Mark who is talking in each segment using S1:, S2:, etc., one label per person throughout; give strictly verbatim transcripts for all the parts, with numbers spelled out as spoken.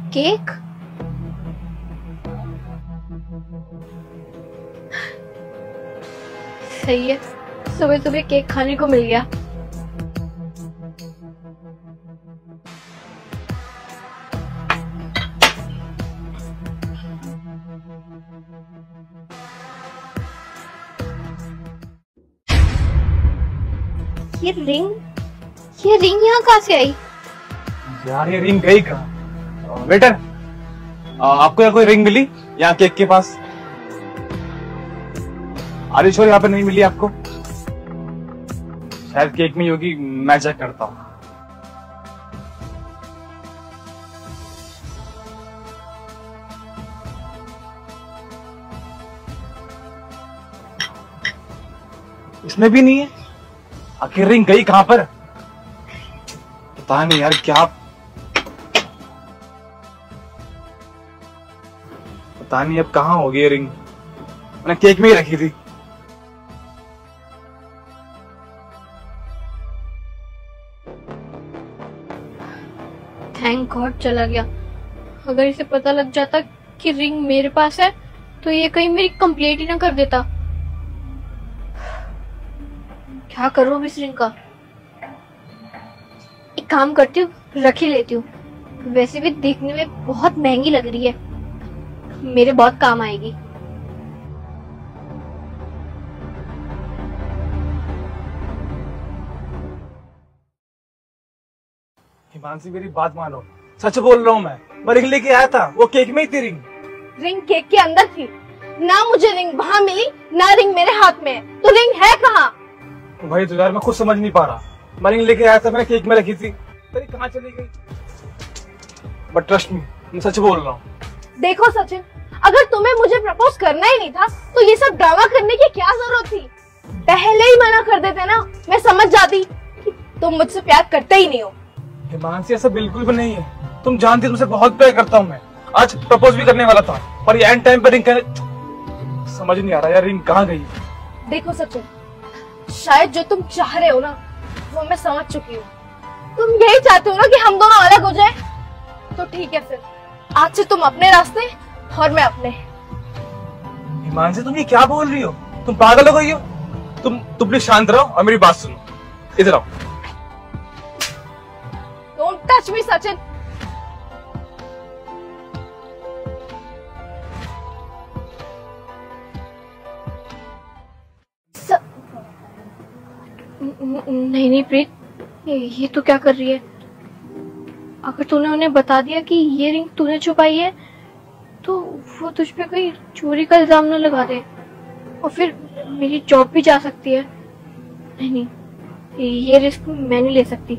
S1: Cake? सही है, सुबह सुबह केक खाने को मिल गया। ये रिंग ये रिंग यहाँ कहाँ से आई?
S2: यार ये रिंग गई कहाँ? वेटर, आपको यहाँ कोई रिंग मिली यहाँ केक के पास? अरे छोर यहाँ पे नहीं मिली आपको? शायद केक में ही होगी, मैं चेक करता हूँ। इसमें भी नहीं है। आखिर रिंग गई कहाँ पर? पता नहीं यार, क्या पता नहीं अब कहाँ होगी ये रिंग। मैंने केक में ही रखी थी।
S1: थैंक गॉड चला गया। अगर इसे पता लग जाता कि रिंग मेरे पास है तो ये कहीं मेरी कंप्लेंट ही ना कर देता। क्या करूं अब इस रिंग का? एक काम करती हूँ, रख ही लेती हूँ। वैसे भी देखने में बहुत महंगी लग रही है, मेरे बहुत काम आएगी।
S2: हिमांशी मेरी बात मानो, सच बोल रहा हूँ मैं। मैं रिंग लेके आया था, वो केक में ही थी रिंग।
S1: रिंग केक के अंदर थी ना, मुझे रिंग वहां मिली ना, रिंग मेरे हाथ में है। तो रिंग है कहाँ?
S2: भाई तो यार मैं खुद समझ नहीं पा रहा। मैं रिंग लेके आया था, मैंने केक में रखी थी, तेरी कहाँ चली गई? बट ट्रस्ट मी, मैं सच बोल रहा हूँ।
S1: देखो सचिन, अगर तुम्हें मुझे प्रपोज करना ही नहीं था तो ये सब ड्रामा करने की क्या जरूरत थी? पहले ही मना कर देते ना, मैं समझ जाती कि तुम मुझसे प्यार करते ही नहीं हो।
S2: हिमांशी ऐसा बिल्कुल भी नहीं है, तुम जानती हो तुमसे बहुत प्यार करता हूँ मैं। आज प्रपोज भी करने वाला था, पर ये एंड टाइम पर रिंग करने समझ नहीं आ रहा यार, रिंग कहाँ गई?
S1: देखो सचिन, शायद जो तुम चाह रहे हो ना वो मैं समझ चुकी हूँ। तुम यही चाहते हो ना कि हम दोनों अलग हो जाए? तो ठीक है फिर, आज से तुम अपने रास्ते और मैं अपने।
S2: हिमांशी तुम ये क्या बोल रही हो? तुम पागल हो गई हो? तुम तुम प्लीज शांत रहो और मेरी बात सुनो। इधर आओ।
S1: Don't touch me Sachin. स... नहीं नहीं प्रीत, ये तो क्या कर रही है? अगर तूने उन्हें बता दिया कि ये रिंग तूने छुपाई है तो वो तुझ पे कोई चोरी का इल्जाम न लगा दे और फिर मेरी जॉब भी जा सकती है। नहीं नहीं, ये रिस्क मैं नहीं ले सकती।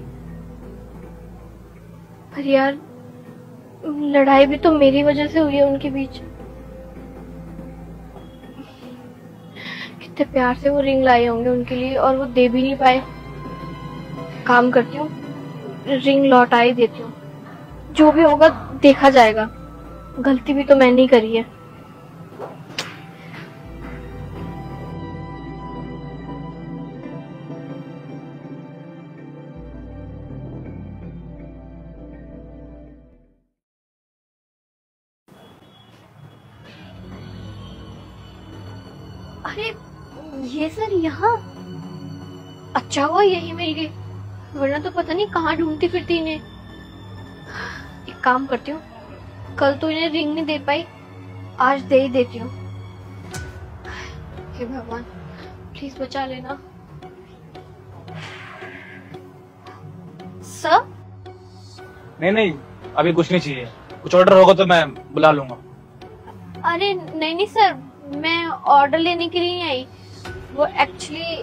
S1: पर यार, लड़ाई भी तो मेरी वजह से हुई है उनके बीच। कितने प्यार से वो रिंग लाए होंगे उनके लिए और वो दे भी नहीं पाए। काम करती हूँ, रिंग लौटा ही देती हूँ। जो भी होगा देखा जाएगा, गलती भी तो मैंने ही करी है। अरे ये सर यहाँ, अच्छा हुआ यही मिल गई, वरना तो पता नहीं कहाँ ढूंढती फिरती इन्हें। एक काम करती हूँ, कल तो इन्हें रिंग नहीं दे पाई, आज दे ही देती हूँ। हे भगवान, प्लीज बचा लेना। सर?
S2: नहीं नहीं, अभी कुछ नहीं चाहिए। कुछ ऑर्डर होगा तो मैं बुला लूंगा।
S1: अरे नहीं नहीं सर, मैं ऑर्डर लेने के लिए नहीं आई। वो एक्चुअली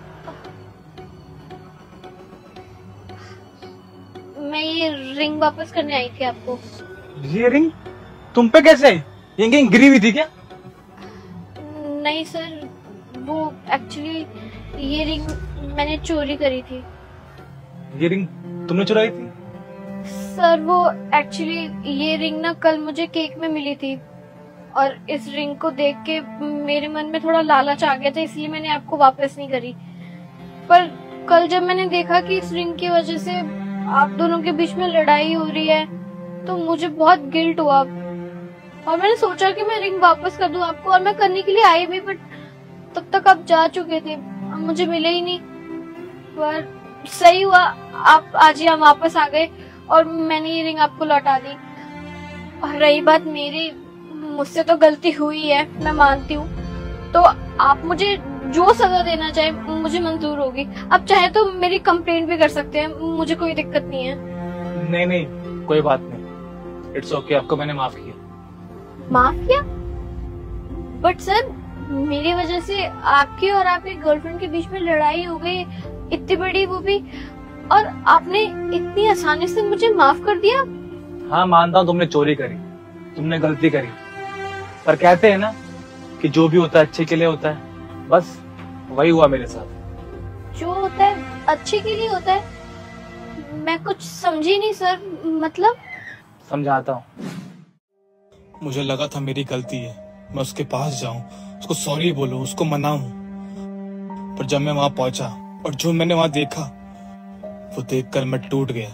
S1: मैं ये रिंग वापस करने आई थी आपको।
S2: ये रिंग तुम पे कैसे आई? ये कहीं गिरी हुई थी क्या?
S1: नहीं सर, वो एक्चुअली ये रिंग मैंने चोरी करी थी।
S2: ये रिंग तुमने चुराई थी?
S1: सर वो एक्चुअली ये रिंग ना कल मुझे केक में मिली थी और इस रिंग को देख के मेरे मन में थोड़ा लालच आ गया था, इसलिए मैंने आपको वापस नहीं करी। पर कल जब मैंने देखा कि इस रिंग की वजह से आप दोनों के बीच में लड़ाई हो रही है तो मुझे बहुत गिल्ट हुआ और मैंने सोचा कि मैं रिंग वापस कर दूं आपको, और मैं करने के लिए आई भी, बट तब तक आप जा चुके थे, मुझे मिले ही नहीं। पर सही हुआ आप आज यहाँ वापस आ गए और मैंने ये रिंग आपको लौटा दी। और रही बात मेरी, मुझसे तो गलती हुई है, मैं मानती हूँ, तो आप मुझे जो सजा देना चाहे मुझे मंजूर होगी। आप चाहे तो मेरी कंप्लेंट भी कर सकते हैं, मुझे कोई दिक्कत नहीं है।
S2: नहीं नहीं कोई बात नहीं, इट्स ओके, आपको मैंने माफ किया।
S1: माफ किया? बट सर मेरी वजह से आपकी और आपके गर्लफ्रेंड के बीच में लड़ाई हो गई, इतनी बड़ी, वो भी, और आपने इतनी आसानी से मुझे माफ कर दिया।
S2: हाँ मानता हूँ तुमने चोरी करी, तुमने गलती करी, पर कहते हैं ना कि जो भी होता है अच्छे के लिए होता है, बस वही हुआ मेरे साथ।
S1: जो होता है अच्छे के लिए होता है? मैं कुछ समझी नहीं सर, मतलब?
S2: समझाता हूँ। मुझे लगा था मेरी गलती है, मैं उसके पास जाऊं, उसको सॉरी बोलूं, उसको मनाऊं, पर जब मैं वहां पहुंचा और जो मैंने वहां देखा वो देखकर मैं टूट गया।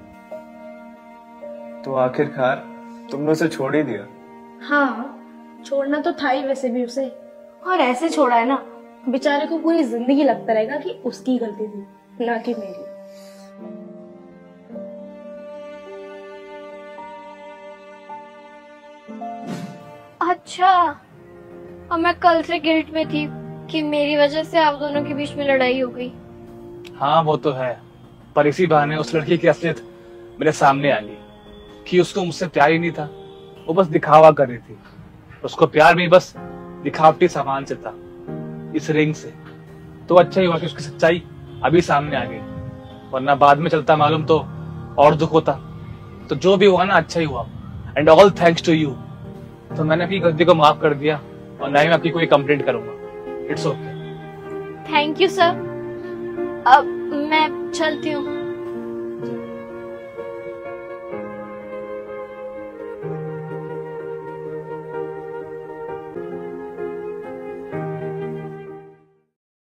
S3: तो आखिरकार तुमने उसे छोड़ ही दिया?
S4: हाँ, छोड़ना तो था ही वैसे भी उसे, और ऐसे छोड़ा है ना, बेचारे को पूरी जिंदगी लगता रहेगा कि उसकी गलती थी, ना कि मेरी।
S1: अच्छा, और मैं कल से गिल्ट में थी कि मेरी वजह से आप दोनों के बीच में लड़ाई हो गई।
S2: हाँ वो तो है, पर इसी बहाने उस लड़की की असलियत मेरे सामने आ गई कि उसको मुझसे प्यार ही नहीं था, वो बस दिखावा कर रही थी। उसको प्यार भी बस दिखावटी सामान से था, इस रिंग से। तो अच्छा ही हुआ कि उसकी सच्चाई अभी सामने आ गई, वरना बाद में चलता मालूम तो और दुख होता। तो जो भी हुआ ना, अच्छा ही हुआ, and all thanks to you. तो मैंने अपनी गलती को माफ कर दिया और ना ही मैं आपकी कोई कंप्लेंट करूंगा। It's okay.
S1: Thank you sir, अब मैं चलती हूँ।